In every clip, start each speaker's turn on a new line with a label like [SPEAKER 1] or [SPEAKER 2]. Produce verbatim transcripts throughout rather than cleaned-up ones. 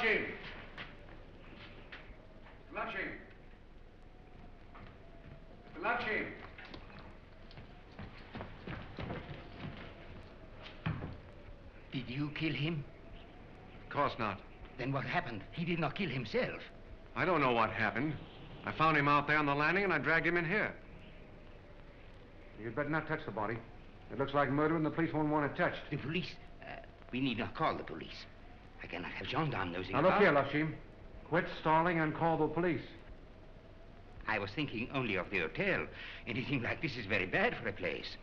[SPEAKER 1] Lachine! Lachine! Lachine!
[SPEAKER 2] Did you kill him?
[SPEAKER 1] Of course not.
[SPEAKER 2] Then what happened? He did not kill himself.
[SPEAKER 1] I don't know what happened. I found him out there on the landing and I dragged him in here. You'd better not touch the body. It looks like murder and the police won't want it touched.
[SPEAKER 2] The police? Uh, we need not call the police. I cannot have gendarmes nosing
[SPEAKER 1] now,
[SPEAKER 2] about.
[SPEAKER 1] Now look here, Lachine. Quit stalling and call the police.
[SPEAKER 2] I was thinking only of the hotel. Anything like this is very bad for a place.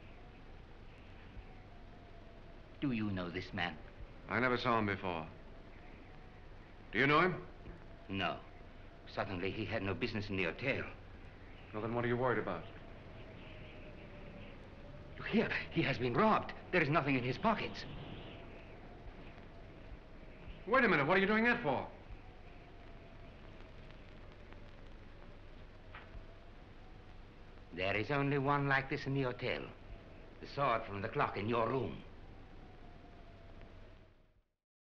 [SPEAKER 2] Do you know this man?
[SPEAKER 1] I never saw him before. Do you know him?
[SPEAKER 2] No. Suddenly he had no business in the hotel.
[SPEAKER 1] Well, then what are you worried about?
[SPEAKER 2] Look here, he has been robbed. There is nothing in his pockets.
[SPEAKER 1] Wait a minute, what are you doing that for?
[SPEAKER 2] There is only one like this in the hotel. The sword from the clock in your room.